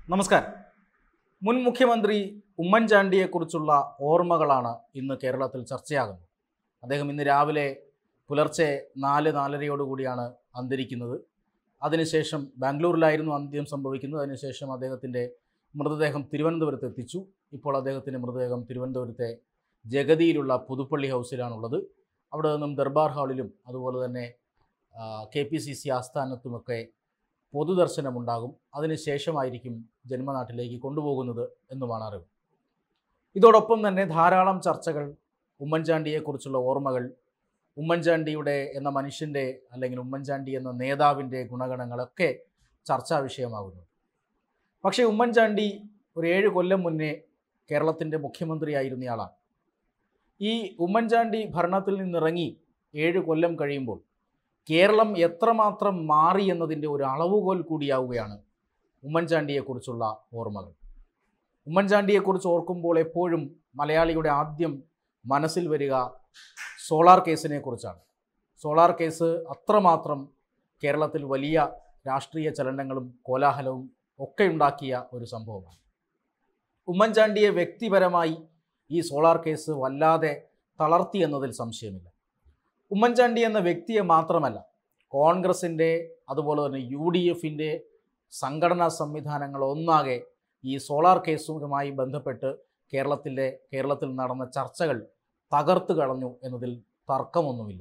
നമസ്കാരം. മുൻ മുഖ്യമന്ത്രി ഉമ്മൻചാണ്ടിയെക്കുറിച്ചുള്ള ഓർമ്മകളാണ് ഇന്ന് കേരളത്തിൽ ചർച്ചയാകുന്നത്. അദ്ദേഹം ഇന്ന് രാവിലെ പുലർച്ചെ 4:30 അന്തരിക്കുന്നത്. അതിനുശേഷം ബാംഗ്ലൂരിലായിരുന്നു അന്ത്യം സംഭവിക്കുന്നത്. അതിനുശേഷം അദ്ദേഹത്തിൻ്റെ മൃതദേഹം തിരുവനന്തപുരത്ത് എത്തിച്ചു. ഇപ്പോൾ അദ്ദേഹത്തിൻ്റെ മൃതദേഹം തിരുവനന്തപുരത്തെ ജഗതിയിലുള്ള പുതുപ്പള്ളി ഹൗസിലാണുള്ളത്. അവിടെ നിന്നും ദർബാർ ഹാളിലും അതുപോലെ തന്നെ KPCC ആസ്ഥാനത്തുമൊക്കെ പൊതുദർശനമുണ്ടാകും. അതിനുശേഷമായിരിക്കും ജന്മനാട്ടിലേക്ക് കൊണ്ടുപോകുന്നത് എന്നുമാണ് അറിവ്. ഇതോടൊപ്പം തന്നെ ധാരാളം ചർച്ചകൾ, ഉമ്മൻചാണ്ടിയെക്കുറിച്ചുള്ള ഓർമ്മകൾ, ഉമ്മൻചാണ്ടിയുടെ എന്ന മനുഷ്യൻ്റെ അല്ലെങ്കിൽ ഉമ്മൻചാണ്ടി എന്ന നേതാവിൻ്റെ ഗുണഗണങ്ങളൊക്കെ ചർച്ചാ വിഷയമാകുന്നു. പക്ഷേ ഉമ്മൻചാണ്ടി ഒരു 7 കൊല്ലം മുന്നേ കേരളത്തിൻ്റെ മുഖ്യമന്ത്രിയായിരുന്നയാളാണ്. ഈ ഉമ്മൻചാണ്ടി ഭരണത്തിൽ നിന്നിറങ്ങി 7 കൊല്ലം കഴിയുമ്പോൾ കേരളം എത്രമാത്രം മാറി എന്നതിൻ്റെ ഒരു അളവുകോൽ കൂടിയാവുകയാണ് ഉമ്മൻചാണ്ടിയെക്കുറിച്ചുള്ള ഓർമ്മകൾ. ഉമ്മൻചാണ്ടിയെക്കുറിച്ച് ഓർക്കുമ്പോൾ എപ്പോഴും മലയാളിയുടെ ആദ്യം മനസ്സിൽ വരിക സോളാർ കേസിനെ കുറിച്ചാണ്. സോളാർ കേസ് അത്രമാത്രം കേരളത്തിൽ വലിയ രാഷ്ട്രീയ ചലനങ്ങളും കോലാഹലവും ഒക്കെ ഉണ്ടാക്കിയ ഒരു സംഭവമാണ്. ഉമ്മൻചാണ്ടിയെ വ്യക്തിപരമായി ഈ സോളാർ കേസ് വല്ലാതെ തളർത്തി എന്നതിൽ സംശയമില്ല. ഉമ്മൻചാണ്ടി എന്ന വ്യക്തിയെ മാത്രമല്ല, കോൺഗ്രസിൻ്റെ അതുപോലെ തന്നെ UDFൻ്റെ സംഘടനാ സംവിധാനങ്ങൾ ഒന്നാകെ ഈ സോളാർ കേസുമായി ബന്ധപ്പെട്ട് കേരളത്തിൽ നടന്ന ചർച്ചകൾ തകർത്ത് കളഞ്ഞു എന്നതിൽ തർക്കമൊന്നുമില്ല.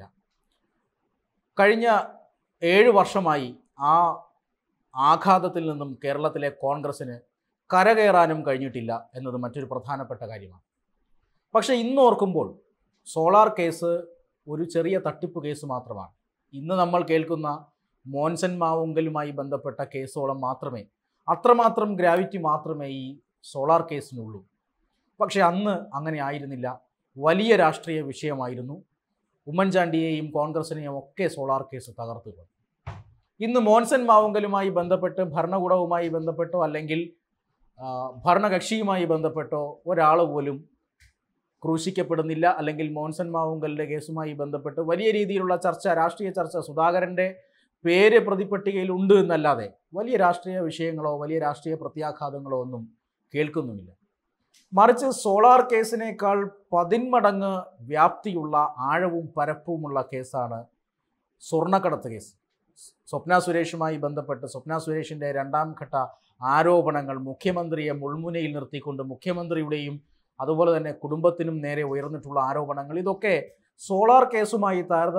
കഴിഞ്ഞ 7 വർഷമായി ആ ആഘാതത്തിൽ നിന്നും കേരളത്തിലെ കോൺഗ്രസ്സിന് കരകയറാനും കഴിഞ്ഞിട്ടില്ല എന്നത് മറ്റൊരു പ്രധാനപ്പെട്ട കാര്യമാണ്. പക്ഷേ ഇന്ന് ഓർക്കുമ്പോൾ സോളാർ കേസ് ഒരു ചെറിയ തട്ടിപ്പ് കേസ് മാത്രമാണ്. ഇന്ന് നമ്മൾ കേൾക്കുന്ന മോൻസൺ മാവുങ്കലുമായി ബന്ധപ്പെട്ട കേസോളം മാത്രമേ, അത്രമാത്രം ഗ്രാവിറ്റി മാത്രമേ ഈ സോളാർ കേസിനുള്ളൂ. പക്ഷേ അന്ന് അങ്ങനെ ആയിരുന്നില്ല. വലിയ രാഷ്ട്രീയ വിഷയമായിരുന്നു. ഉമ്മൻചാണ്ടിയെയും കോൺഗ്രസിനെയും ഒക്കെ സോളാർ കേസ് തകർത്തുക. ഇന്ന് മോൻസൺ മാവുങ്കലുമായി ബന്ധപ്പെട്ട് ഭരണകൂടവുമായി ബന്ധപ്പെട്ടോ അല്ലെങ്കിൽ ഭരണകക്ഷിയുമായി ബന്ധപ്പെട്ടോ ഒരാൾ പോലും ക്രൂശിക്കപ്പെടുന്നില്ല. അല്ലെങ്കിൽ മോൻസൺ മാവുങ്കലിൻ്റെ കേസുമായി ബന്ധപ്പെട്ട് വലിയ രീതിയിലുള്ള രാഷ്ട്രീയ ചർച്ച സുധാകരൻ്റെ പേര് പ്രതിപട്ടികയിൽ ഉണ്ട് എന്നല്ലാതെ വലിയ രാഷ്ട്രീയ വിഷയങ്ങളോ വലിയ രാഷ്ട്രീയ പ്രത്യാഘാതങ്ങളോ ഒന്നും കേൾക്കുന്നുമില്ല. മറിച്ച് സോളാർ കേസിനേക്കാൾ 10 മടങ്ങ് വ്യാപ്തിയുള്ള ആഴവും പരപ്പുമുള്ള കേസാണ് സ്വർണ്ണക്കടത്ത് കേസ്. സ്വപ്ന സുരേഷുമായി ബന്ധപ്പെട്ട് സ്വപ്ന സുരേഷിൻ്റെ 2ാം ഘട്ട ആരോപണങ്ങൾ മുഖ്യമന്ത്രിയെ മുൾമുനയിൽ നിർത്തിക്കൊണ്ട് മുഖ്യമന്ത്രിയുടെയും അതുപോലെ തന്നെ കുടുംബത്തിനും നേരെ ഉയർന്നിട്ടുള്ള ആരോപണങ്ങൾ, ഇതൊക്കെ സോളാർ കേസുമായി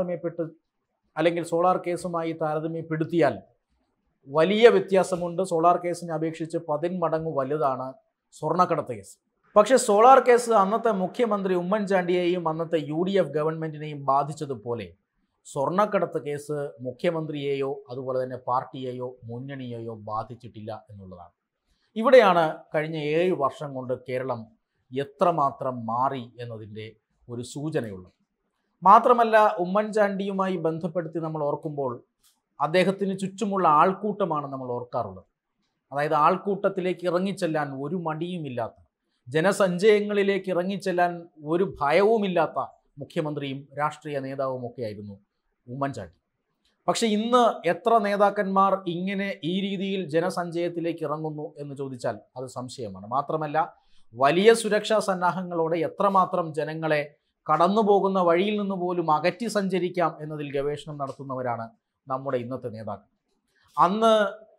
താരതമ്യപ്പെടുത്തിയാൽ വലിയ വ്യത്യാസമുണ്ട്. സോളാർ കേസിനെ അപേക്ഷിച്ച് 10 മടങ്ങ് വലുതാണ് സ്വർണ്ണക്കടത്ത് കേസ്. പക്ഷേ സോളാർ കേസ് അന്നത്തെ മുഖ്യമന്ത്രി ഉമ്മൻചാണ്ടിയെയും അന്നത്തെ UDF ഗവൺമെൻറ്റിനെയും ബാധിച്ചതുപോലെ സ്വർണ്ണക്കടത്ത് കേസ് മുഖ്യമന്ത്രിയെയോ അതുപോലെ തന്നെ പാർട്ടിയെയോ മുന്നണിയെയോ ബാധിച്ചിട്ടില്ല എന്നുള്ളതാണ്. ഇവിടെയാണ് കഴിഞ്ഞ 7 വർഷം കൊണ്ട് കേരളം എത്രമാത്രം മാറി എന്നതിൻ്റെ ഒരു സൂചനയുള്ളത്. മാത്രമല്ല, ഉമ്മൻചാണ്ടിയുമായി ബന്ധപ്പെടുത്തി നമ്മൾ ഓർക്കുമ്പോൾ അദ്ദേഹത്തിന് ചുറ്റുമുള്ള ആൾക്കൂട്ടമാണ് നമ്മൾ ഓർക്കാറുള്ളത്. അതായത് ആൾക്കൂട്ടത്തിലേക്ക് ഇറങ്ങിച്ചെല്ലാൻ ഒരു മടിയുമില്ലാത്ത, ജനസഞ്ചയങ്ങളിലേക്ക് ഇറങ്ങിച്ചെല്ലാൻ ഒരു ഭയവുമില്ലാത്ത മുഖ്യമന്ത്രിയും രാഷ്ട്രീയ നേതാവുമൊക്കെയായിരുന്നു ഉമ്മൻചാണ്ടി. പക്ഷേ ഇന്ന് എത്ര നേതാക്കന്മാർ ഇങ്ങനെ ഈ രീതിയിൽ ജനസഞ്ചയത്തിലേക്ക് ഇറങ്ങുന്നു എന്ന് ചോദിച്ചാൽ അത് സംശയമാണ്. മാത്രമല്ല, വലിയ സുരക്ഷാ സന്നാഹങ്ങളോടെ എത്രമാത്രം ജനങ്ങളെ കടന്നുപോകുന്ന വഴിയിൽ നിന്ന് പോലും അകറ്റി സഞ്ചരിക്കാം എന്നതിൽ ഗവേഷണം നടത്തുന്നവരാണ് നമ്മുടെ ഇന്നത്തെ നേതാക്കൾ. അന്ന്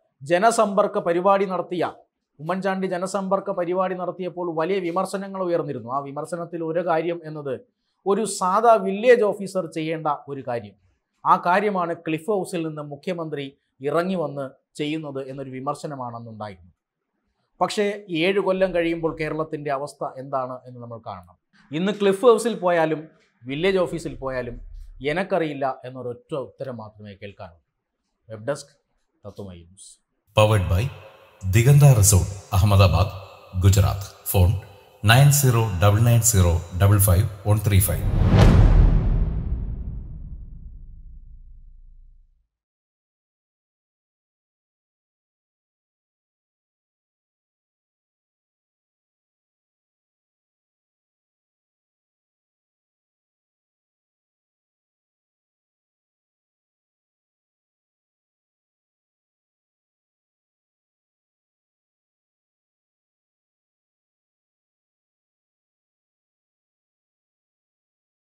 ഉമ്മൻചാണ്ടി ജനസമ്പർക്ക പരിപാടി നടത്തിയപ്പോൾ വലിയ വിമർശനങ്ങൾ ഉയർന്നിരുന്നു. ആ വിമർശനത്തിൽ ഒരു കാര്യം എന്നത് ഒരു സാധാ വില്ലേജ് ഓഫീസർ ചെയ്യേണ്ട ഒരു കാര്യം, ആ കാര്യമാണ് ക്ലിഫ് ഹൗസിൽ നിന്ന് മുഖ്യമന്ത്രി ഇറങ്ങി വന്ന് ചെയ്യുന്നത് എന്നൊരു വിമർശനമാണെന്നുണ്ടായിരുന്നു. പക്ഷേ 7 കൊല്ലം കഴിയുമ്പോൾ കേരളത്തിൻ്റെ അവസ്ഥ എന്താണ് എന്ന് നമ്മൾ കാണണം. ഇന്ന് ക്ലിഫ് ഹൗസിൽ പോയാലും വില്ലേജ് ഓഫീസിൽ പോയാലും എനക്കറിയില്ല എന്നൊരൊറ്റ ഉത്തരം മാത്രമേ കേൾക്കാനുള്ളൂ. Web desk Tatwamayi news. Powered by Diganta resort, Ahmedabad, Gujarat. Phone 9099055135.